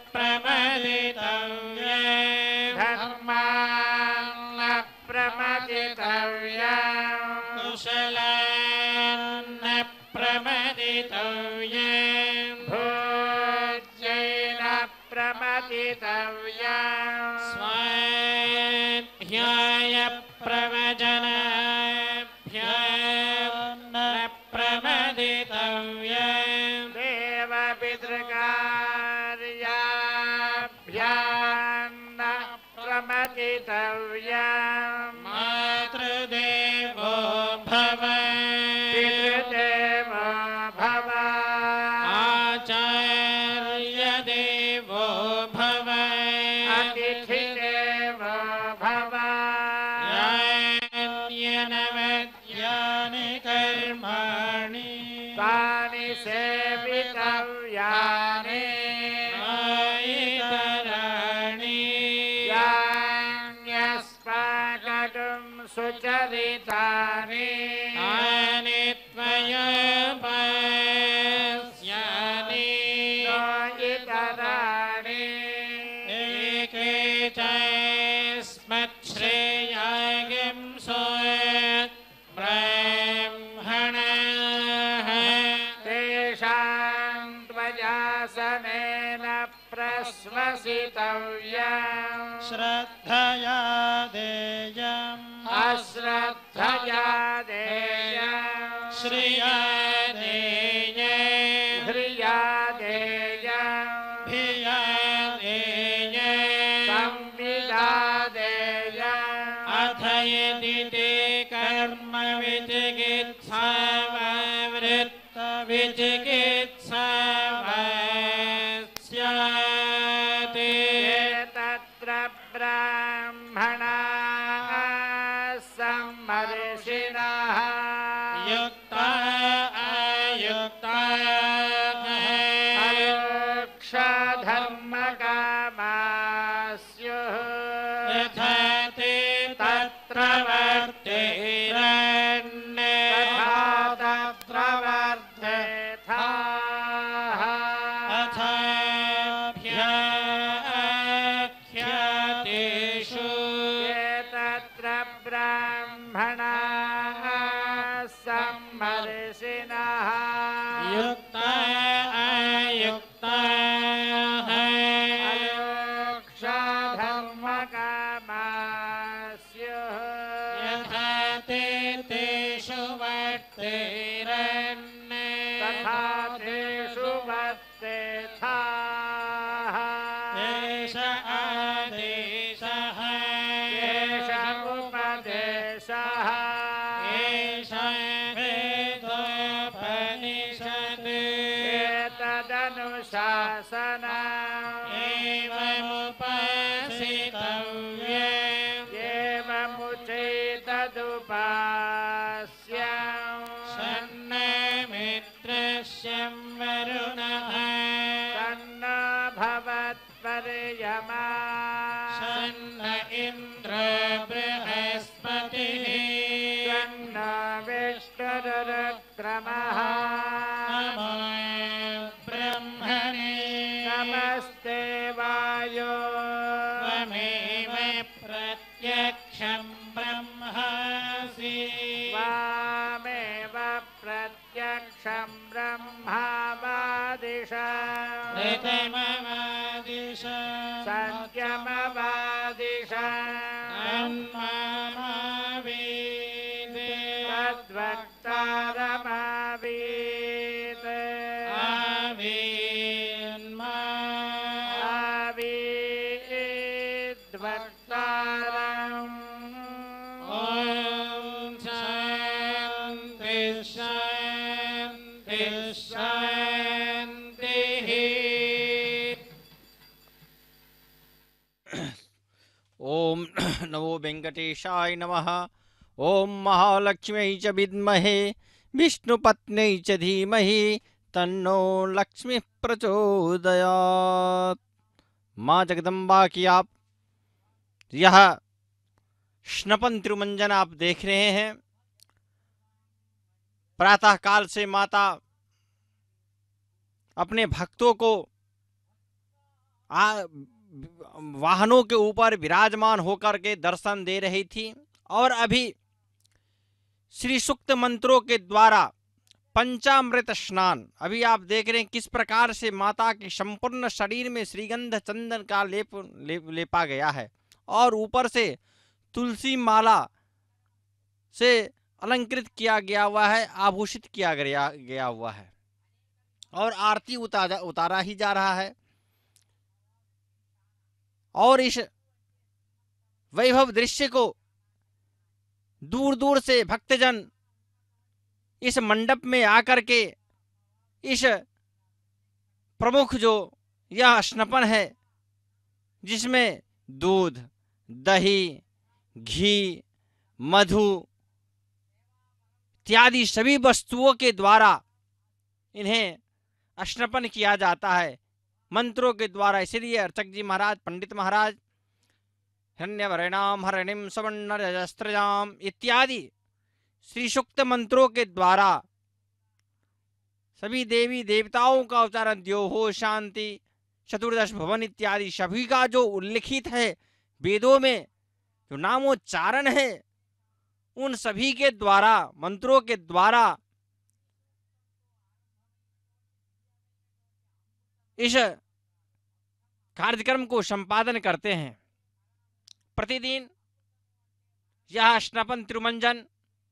प्रमदितव्यम् धर्मान्न प्रमदितव्यम् कुशलान्न प्रमदितव्यम् भोज्येन प्रमदितव्यम् स्वाध्याय प्रवचनाभ्यान्न प्रमदितव्यम् देवपितृकार्याभ्यान्न प्रमदितव्यम् मातृदेवो भव पितृदेवो भव आचार्यदेवो भव अतिथिदेवो भव यान्यनवद्यानि कर्माणि तानि सेवितव्यानि इतराणि यान्यस्माकं सुचरितानि तानि त्वया पश्यानि नो इतराणि एके च स्मच्छ्रेयागिंसो ब्रह्मणः तेषां त्वयासनेन प्रश्वसितव्यम् श्रद्धया देयम् अश्रद्धया देयम् श्रिया देय ह्रिया देयम् भिया देय संविदा देयम् अथ यदि ते कर्म विचिकित्सा वृत्तविचिकित्सा स्यात् तत्र ब्राह्मणाः सम्मर्षिणः युक्ता अयुक्ताः अयोक्षधर्मकामास्युः यथा ते तत्र वर्तेरन् तथा तत्र वर्धेथाः अथाभ्याख्यातेषु ये तत्र ब्राह्मणाः सम्मर्षिणः युक्ता अयुक्ताः अयोक्षधर्मकामास्युः यथा ते तेषु वर्तेरन् तथा तेषु वर्तेथाः एष आदेशः एष शासनम् एवमुपासितव्यम् एवमुचेतदुपास्यम् सन्नमित्रस्य वरुणः तन्नो भवत्पर्यमा सन्न इन्द्रो बृहस्पतिः तन्नो विष्णुरुक्रमः नमो ब्रह्मणे नमस्ते वायो त्वमेव प्रत्यक्षं ब्रह्मासि त्वामेव प्रत्यक्षं ब्रह्मावादिश ऋतमवादिश सत्यमवादिश तन्मामावीते तद्वक्तारमावीत् आवीन्मा आवीद्वक्तारम् ॐ शान्ति शान्ति शान्तिः ओम नमो वेंकटेशाय नमः। ओम महालक्ष्म्यै च विद्महे विष्णुपत्न्यै च धीमहि तन्नो लक्ष्मी प्रचोदयात्। माँ जगदम्बा की आप यह स्नपन तिरुमंजन आप देख रहे हैं। प्रातः काल से माता अपने भक्तों को वाहनों के ऊपर विराजमान होकर के दर्शन दे रही थी और अभी श्री सूक्त मंत्रों के द्वारा पंचामृत स्नान अभी आप देख रहे हैं किस प्रकार से माता के संपूर्ण शरीर में श्रीगंध चंदन का लेपा गया है और ऊपर से तुलसी माला से अलंकृत किया गया हुआ है, आभूषित किया गया हुआ है और आरती उतारा ही जा रहा है। और इस वैभव दृश्य को दूर दूर से भक्तजन इस मंडप में आकर के इस प्रमुख जो यह स्नपन है जिसमें दूध, दही, घी, मधु इत्यादि सभी वस्तुओं के द्वारा इन्हें स्नपन किया जाता है मंत्रों के द्वारा। इसलिए अर्चक जी महाराज, पंडित महाराज हिरण्यवर्णाम हरणिम सवर्णरजस्त्रजाम इत्यादि श्री सूक्त मंत्रों के द्वारा सभी देवी देवताओं का उच्चारण, द्यो हो शांति, चतुर्दश भवन इत्यादि सभी का जो उल्लिखित है वेदों में, जो नामोच्चारण है, उन सभी के द्वारा मंत्रों के द्वारा इस कार्यक्रम को संपादन करते हैं। प्रतिदिन यह स्नपन तिरुमंजन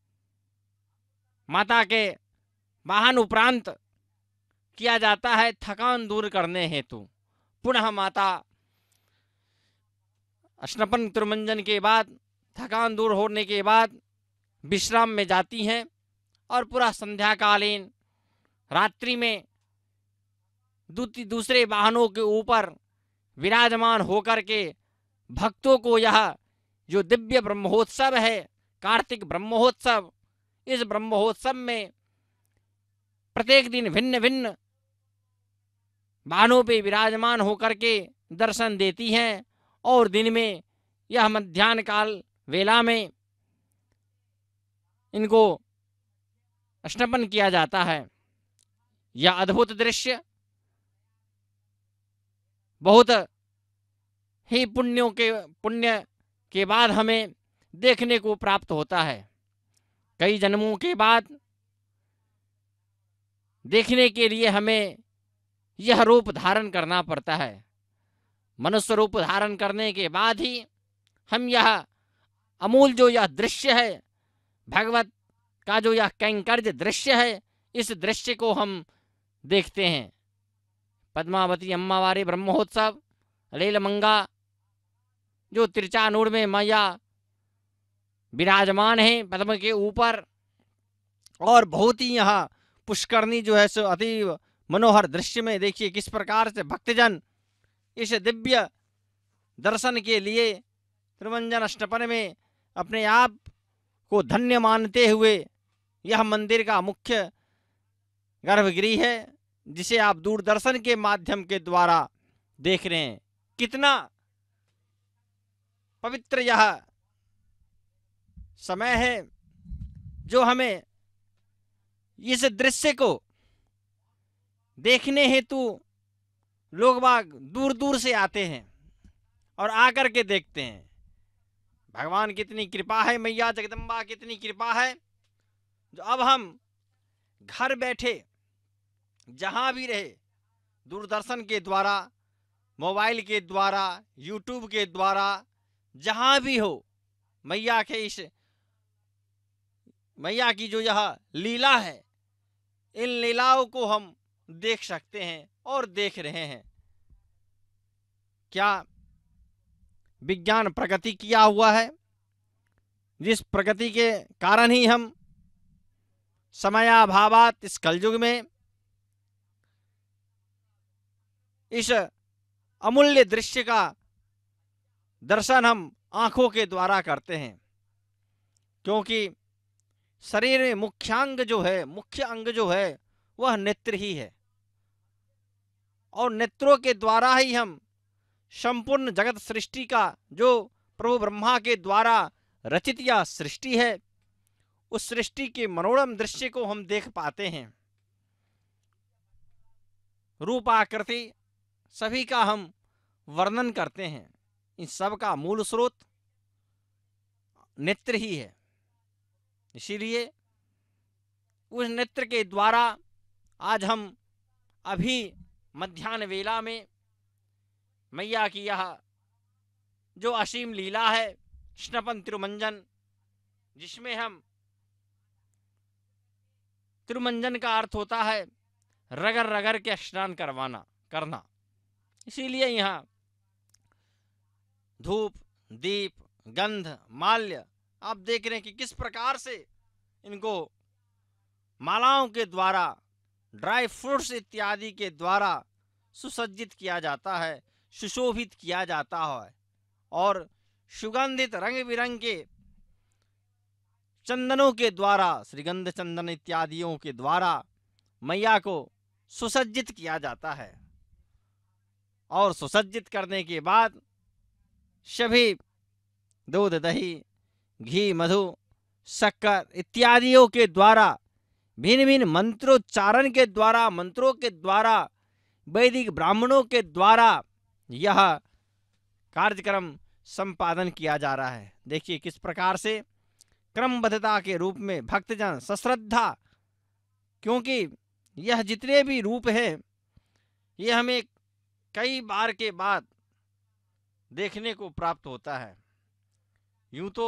माता के वाहन उपरांत किया जाता है थकान दूर करने हेतु। पुनः माता स्नपन तिरुमंजन के बाद थकान दूर होने के बाद विश्राम में जाती हैं और पूरा संध्याकालीन रात्रि में दूसरे वाहनों के ऊपर विराजमान होकर के भक्तों को यह जो दिव्य ब्रह्मोत्सव है, कार्तिक ब्रह्मोत्सव, इस ब्रह्मोत्सव में प्रत्येक दिन भिन्न भिन्न वाहनों पे विराजमान होकर के दर्शन देती हैं और दिन में यह मध्याह्न काल वेला में इनको स्नपन किया जाता है। यह अद्भुत दृश्य बहुत ही पुण्य के बाद हमें देखने को प्राप्त होता है। कई जन्मों के बाद देखने के लिए हमें यह रूप धारण करना पड़ता है। मनुष्य रूप धारण करने के बाद ही हम यह अमूल जो यह दृश्य है, भगवत का जो यह कैंकर्य दृश्य है, इस दृश्य को हम देखते हैं। पद्मावती अम्मावारी ब्रह्मोत्सव लीलमंगा जो तिरचानूर में मैया विराजमान है पद्म के ऊपर, और बहुत ही यहाँ पुष्करणी जो है सो अति मनोहर दृश्य में देखिए किस प्रकार से भक्तजन इस दिव्य दर्शन के लिए तिरुमंजन अष्टपन में अपने आप को धन्य मानते हुए यह मंदिर का मुख्य गर्भगृह है, जिसे आप दूरदर्शन के माध्यम के द्वारा देख रहे हैं। कितना पवित्र यह समय है जो हमें इस दृश्य को देखने हेतु लोग बाग दूर दूर से आते हैं और आकर के देखते हैं। भगवान कितनी कृपा है, मैया जगदम्बा कितनी कृपा है, जो अब हम घर बैठे जहां भी रहे दूरदर्शन के द्वारा, मोबाइल के द्वारा, यूट्यूब के द्वारा, जहां भी हो मैया के इस मैया की जो यह लीला है, इन लीलाओं को हम देख सकते हैं और देख रहे हैं। क्या विज्ञान प्रगति किया हुआ है, जिस प्रगति के कारण ही हम समयाभावात इस कलयुग में इस अमूल्य दृश्य का दर्शन हम आंखों के द्वारा करते हैं। क्योंकि शरीर में मुख्य अंग जो है वह नेत्र ही है, और नेत्रों के द्वारा ही हम संपूर्ण जगत सृष्टि का जो प्रभु ब्रह्मा के द्वारा रचित या सृष्टि है, उस सृष्टि के मनोरम दृश्य को हम देख पाते हैं। रूप आकृति सभी का हम वर्णन करते हैं, इन सब का मूल स्रोत नेत्र ही है। इसीलिए उस नेत्र के द्वारा आज हम अभी मध्याह्न वेला में मैया की यह जो असीम लीला है स्नपन तिरुमंजन, जिसमें हम तिरुमंजन का अर्थ होता है रगड़ रगड़ के स्नान करना। इसीलिए यहाँ धूप, दीप, गंध, माल्य आप देख रहे हैं कि किस प्रकार से इनको मालाओं के द्वारा, ड्राई फ्रूट्स इत्यादि के द्वारा सुसज्जित किया जाता है, सुशोभित किया जाता है, और सुगंधित रंग बिरंगे चंदनों के द्वारा, श्रीगंध चंदन इत्यादियों के द्वारा मैया को सुसज्जित किया जाता है। और सुसज्जित करने के बाद सभी दूध, दही, घी, मधु, शक्कर इत्यादियों के द्वारा, भिन्न भिन्न मंत्रोच्चारण के द्वारा, मंत्रों के द्वारा, वैदिक ब्राह्मणों के द्वारा यह कार्यक्रम संपादन किया जा रहा है। देखिए किस प्रकार से क्रमबद्धता के रूप में भक्तजन सश्रद्धा, क्योंकि यह जितने भी रूप हैं ये हमें कई बार के बाद देखने को प्राप्त होता है। यूं तो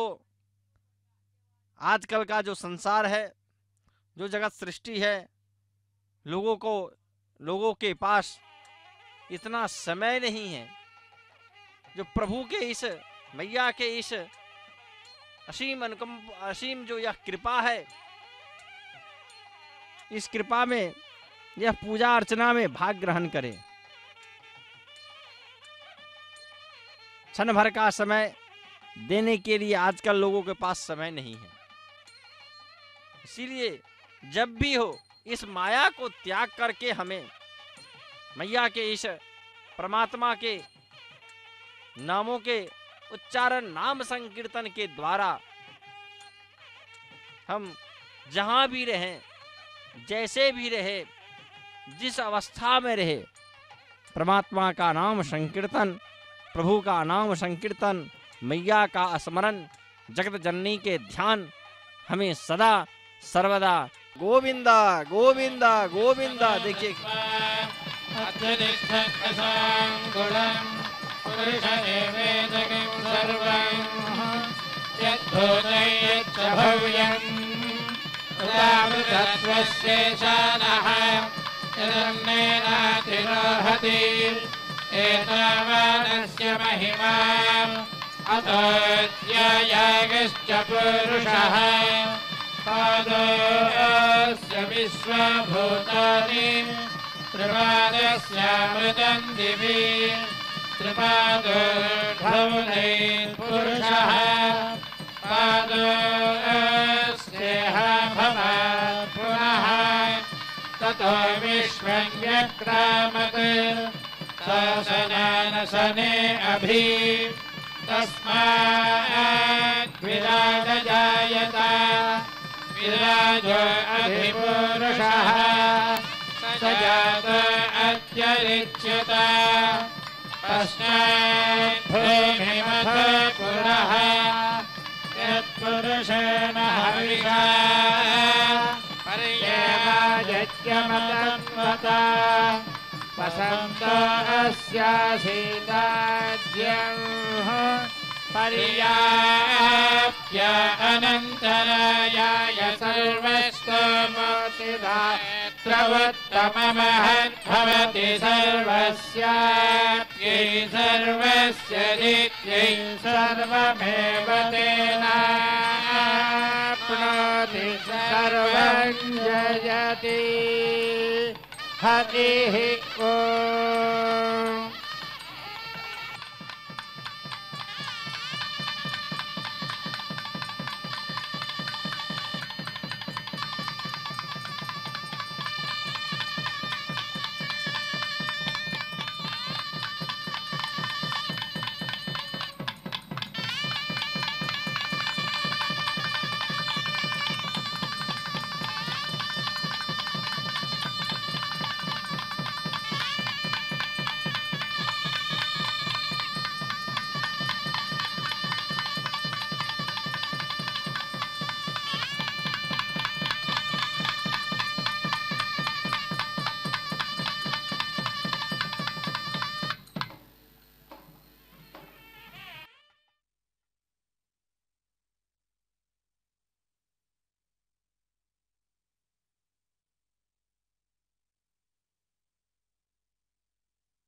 आजकल का जो संसार है, जो जगत सृष्टि है, लोगों के पास इतना समय नहीं है जो प्रभु के इस मैया के इस असीम जो यह कृपा है, इस कृपा में यह पूजा अर्चना में भाग ग्रहण करे। क्षण भर का समय देने के लिए आजकल लोगों के पास समय नहीं है। इसीलिए जब भी हो इस माया को त्याग करके हमें मैया के इस परमात्मा के नामों के उच्चारण, नाम संकीर्तन के द्वारा हम जहां भी रहें, जैसे भी रहे, जिस अवस्था में रहे, परमात्मा का नाम संकीर्तन, प्रभु का नाम संकीर्तन, मैया का स्मरण, जगत जननी के ध्यान हमें सदा सर्वदा गोविंदा गोविंदा गोविंदा। देखिए महिमा अतोऽध्यायागश्च पुरुषः पादोऽस्य विश्वभूतानि त्रिपादस्यामृतम् दिवि त्रिपादोर्ध्वमुदैर्पुरुषः पादोऽस्येह भवात् पुनः ततो विश्वं व्यक्रामत् ससनानसने अभि तस्मात् विराजजायत विराजो अधिपुरुषः स जात अत्यरिच्यत पश्चात् भूमिमथ पुरः यत्पुरुषेण हविषा पर्यवाजत्यमतन्वता वसन्तो अस्यासीदाज्यं पर्याप्य अनन्तरायाय सर्वस्तोमोतिधा प्रवत्तममहद्भवति सर्वस्याप्यै सर्वस्य नित्यै सर्वमेव तेनाप्नोति सर्वं जयति हरिः ॐ